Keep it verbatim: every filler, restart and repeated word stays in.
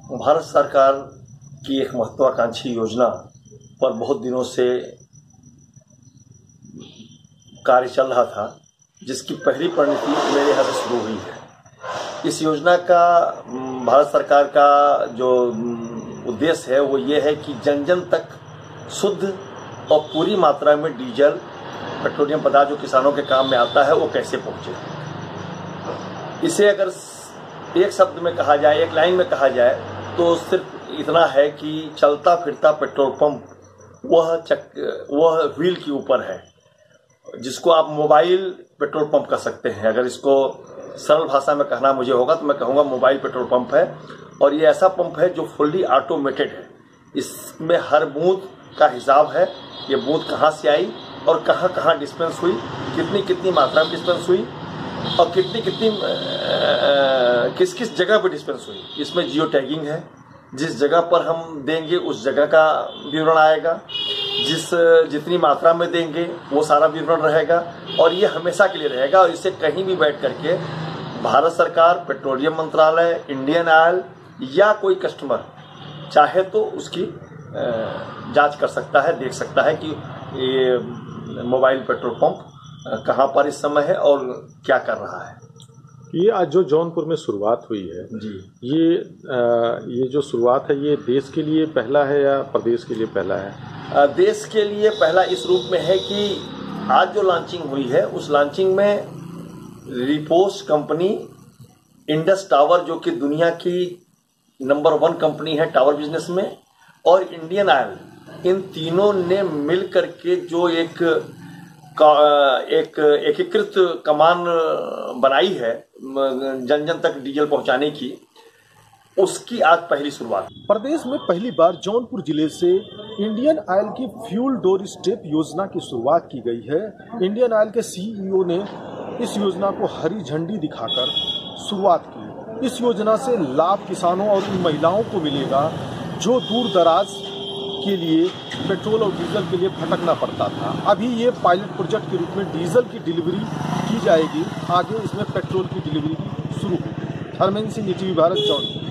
भारत सरकार की एक महत्वाकांक्षी योजना पर बहुत दिनों से कार्य चल रहा था, जिसकी पहली परिणति मेरे यहाँ से शुरू हुई है। इस योजना का भारत सरकार का जो उद्देश्य है वो ये है कि जन जन तक शुद्ध और पूरी मात्रा में डीजल पेट्रोलियम पदार्थ जो किसानों के काम में आता है वो कैसे पहुँचे। इसे अगर एक शब्द में कहा जाए, एक लाइन में कहा जाए तो सिर्फ इतना है कि चलता फिरता पेट्रोल पंप वह चक वह व्हील के ऊपर है, जिसको आप मोबाइल पेट्रोल पंप कह सकते हैं। अगर इसको सरल भाषा में कहना मुझे होगा तो मैं कहूँगा मोबाइल पेट्रोल पंप है। और ये ऐसा पंप है जो फुल्ली ऑटोमेटेड है। इसमें हर बूंद का हिसाब है, ये बूंद कहाँ से आई और कहाँ कहाँ डिस्पेंस हुई, कितनी कितनी मात्रा में डिस्पेंस हुई और कितनी कितनी किस किस जगह पर डिस्पेंस हुई। इसमें जियो टैगिंग है, जिस जगह पर हम देंगे उस जगह का विवरण आएगा, जिस जितनी मात्रा में देंगे वो सारा विवरण रहेगा और ये हमेशा के लिए रहेगा। और इससे कहीं भी बैठ करके भारत सरकार, पेट्रोलियम मंत्रालय, इंडियन ऑयल या कोई कस्टमर चाहे तो उसकी जांच कर सकता है, देख सकता है कि ये मोबाइल पेट्रोल पंप कहाँ पर इस समय है और क्या कर रहा है। ये आज जो जौनपुर में शुरुआत हुई है जी, ये आ, ये जो शुरुआत है ये देश के लिए पहला है या प्रदेश के लिए पहला है? आ, देश के लिए पहला इस रूप में है कि आज जो लॉन्चिंग हुई है उस लॉन्चिंग में रिपोस कंपनी, इंडस टावर जो कि दुनिया की नंबर वन कंपनी है टावर बिजनेस में, और इंडियन ऑयल, इन तीनों ने मिल करके जो एक का एक एकीकृत कमान बनाई है जन जन तक डीजल पहुंचाने की, उसकी आज पहली शुरुआत। प्रदेश में पहली बार जौनपुर जिले से इंडियन ऑयल की फ्यूल डोर स्टेप योजना की शुरुआत की गई है। इंडियन ऑयल के सीईओ ने इस योजना को हरी झंडी दिखाकर शुरुआत की। इस योजना से लाभ किसानों और उन महिलाओं को मिलेगा जो दूर दराज के लिए पेट्रोल और डीजल के लिए भटकना पड़ता था। अभी ये पायलट प्रोजेक्ट के रूप में डीजल की डिलीवरी की जाएगी, आगे इसमें पेट्रोल की डिलीवरी भी शुरू होगी। हरमेंद्र सिंह, टीवी भारत, जौनपुर।